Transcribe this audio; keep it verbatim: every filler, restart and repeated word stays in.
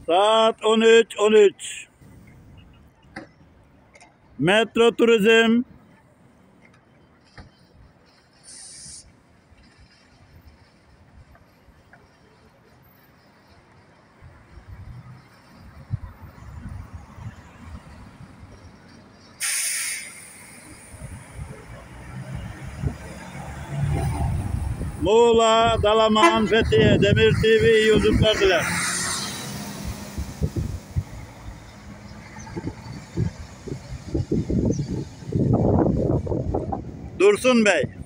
Saat on üç on üç. Metro Turizm. Muğla, Dalaman, Fethiye, Demir T V iyi yolculuklar diler. Dursun Bey.